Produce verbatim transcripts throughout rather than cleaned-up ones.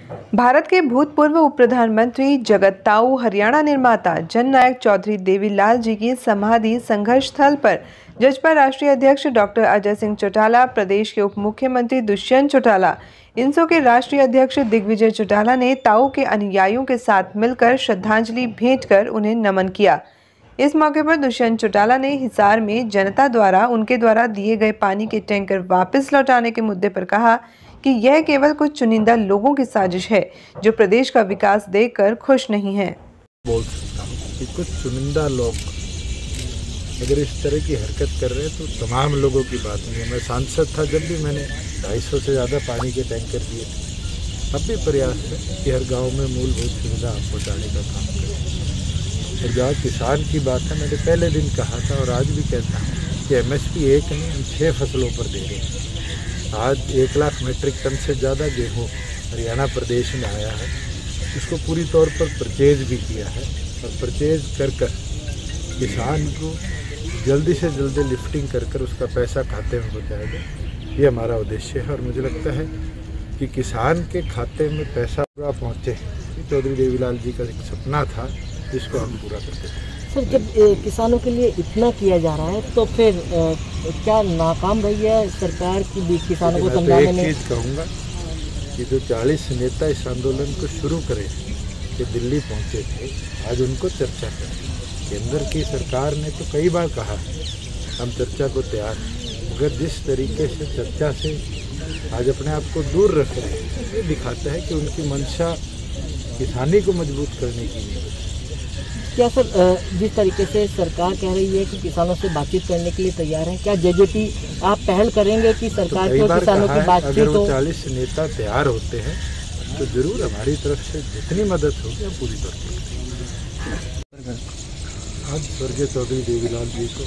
भारत के भूतपूर्व उप प्रधानमंत्री जगत ताऊ हरियाणा निर्माता जननायक चौधरी देवीलाल जी की समाधि संघर्ष स्थल पर जसपा राष्ट्रीय अध्यक्ष डॉक्टर अजय सिंह चौटाला, प्रदेश के उप मुख्यमंत्री दुष्यंत चौटाला, इनसो के राष्ट्रीय अध्यक्ष दिग्विजय चौटाला ने ताऊ के अनुयायियों के साथ मिलकर श्रद्धांजलि भेंट कर उन्हें नमन किया। इस मौके पर दुष्यंत चौटाला ने हिसार में जनता द्वारा उनके द्वारा दिए गए पानी के टैंकर वापस लौटाने के मुद्दे पर कहा कि यह केवल कुछ चुनिंदा लोगों की साजिश है जो प्रदेश का विकास देखकर खुश नहीं हैं। बोल सकता हूँ कि कुछ चुनिंदा लोग अगर इस तरह की हरकत कर रहे हैं तो तमाम लोगों की बात नहीं है। मैं सांसद था जब भी मैंने ढाई सौ से ज़्यादा पानी के टैंकर दिए थे। अब भी प्रयास है कि हर गांव में मूलभूत सुविधा पहुँचाने का काम करें। और जहाँ किसान की बात है, मैंने पहले दिन कहा था और आज भी कहता हूँ कि एम एस पी एक नहीं, हम छः फसलों पर दे रहे हैं। आज एक लाख मीट्रिक टन से ज़्यादा गेहूँ हरियाणा प्रदेश में आया है। इसको पूरी तौर पर परचेज भी किया है और परचेज कर कर किसान को जल्दी से जल्दी लिफ्टिंग कर कर उसका पैसा खाते में पहुँचाएगा, ये हमारा उद्देश्य है। और मुझे लगता है कि किसान के खाते में पैसा पूरा पहुँचे, चौधरी देवीलाल जी का एक सपना था जिसको हम पूरा करते हैं। सर, जब ए, किसानों के लिए इतना किया जा रहा है तो फिर ए, क्या नाकाम रही है सरकार की भी किसानों को समझाने में? एक चीज़ कहूँगा कि जो चालीस नेता इस आंदोलन को शुरू करे कि दिल्ली पहुँचे थे, आज उनको चर्चा करें। केंद्र की सरकार ने तो कई बार कहा हम चर्चा को तैयार हैं, मगर जिस तरीके से चर्चा से आज अपने आप को दूर रख रहे हैं, ये दिखाता है कि उनकी मंशा किसानी को मजबूत करने की नहीं है। क्या सर, जिस तरीके से सरकार कह रही है कि किसानों से बातचीत करने के लिए तैयार है, क्या जे जे पी आप पहल करेंगे कि सरकार तो को किसानों की बातचीत अगर वो हो? चालीस नेता तैयार होते हैं तो जरूर हमारी तरफ से जितनी मदद होगी हम पूरी तौर पर। आज स्वर्गीय चौधरी देवीलाल जी को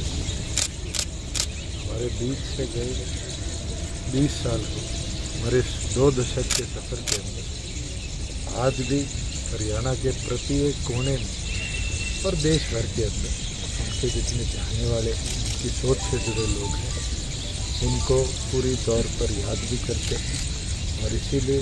हमारे बीच से गए बीस साल हो, हमारे दो दशक के सफर के अंदर आज भी हरियाणा के प्रत्येक कोने में और देश भर के अंदर उनके जितने चाहने वाले, उनकी सोच से जुड़े लोग हैं, उनको पूरी तौर पर याद भी करते हैं। और इसीलिए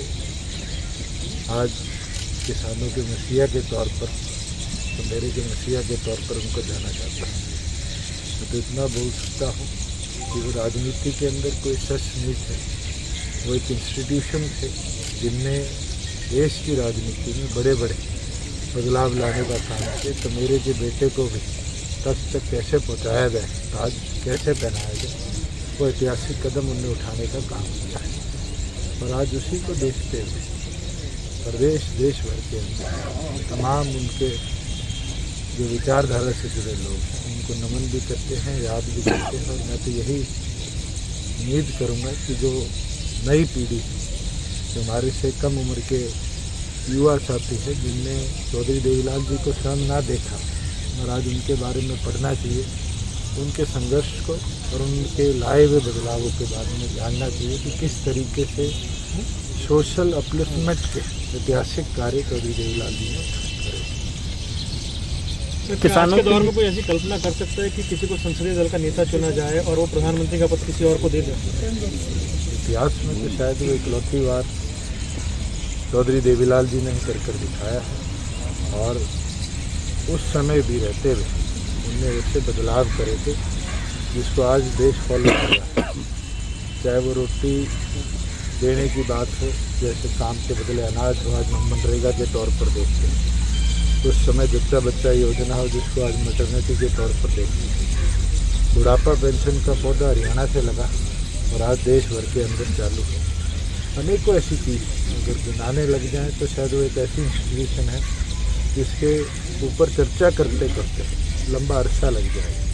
आज किसानों के मसीहा के तौर पर, तो मेरे के मसीहा के तौर पर उनको जाना चाहता हूँ। मैं तो इतना बोल सकता हूँ कि वो राजनीति के अंदर कोई सच नहीं थे, वो एक इंस्टीट्यूशन थे जिनने देश की राजनीति में बड़े बड़े बदलाव लाने का काम किया। तो मेरे के बेटे को भी तक तक कैसे पहुंचाया जाए, ताज कैसे पहनाया जाए, वो ऐतिहासिक कदम उन्हें उठाने का काम किया है। और आज उसी को देखते हुए प्रदेश देश भर के अंदर तमाम उनके जो विचारधारा से जुड़े लोग हैं उनको नमन भी करते हैं, याद भी करते हैं। और मैं तो यही उम्मीद करूँगा कि जो नई पीढ़ी जो हमारे से कम उम्र के युवा साथी है, जिनने चौधरी देवीलाल जी को स्वयं ना देखा और आज उनके बारे में पढ़ना चाहिए, उनके संघर्ष को और उनके लाए हुए बदलावों के बारे में जानना चाहिए कि किस तरीके से सोशल अपलिफ्टमेंट के ऐतिहासिक कार्य चौधरी देवीलाल जी ने करे। किसानों के दौर में कोई ऐसी कल्पना कर सकता है कि किसी को संसदीय दल का नेता चुना जाए और वो प्रधानमंत्री का पद किसी और को दे दे? इतिहास में तो शायद वो इकलौती बार चौधरी देवीलाल जी ने ही कर कर दिखाया है। और उस समय भी रहते हुए उनने ऐसे बदलाव करे थे जिसको आज देश फॉलो कर रहा है। चाहे वो रोटी देने की बात हो, जैसे काम के बदले अनाज हो, आज हम मनरेगा के तौर पर देखते हैं। उस समय बच्चा बच्चा योजना हो जिसको आज मैटरनिटी के तौर पर देखते हैं। बुढ़ापा पेंशन का पौधा हरियाणा से लगा और आज देश भर के अंदर चालू है। अनेकों ऐसी चीज़ अगर गिनाने लग जाएं तो शायद वो एक ऐसी इंस्टीट्यूशन है जिसके ऊपर चर्चा करते करते लंबा अरसा लग जाएगा।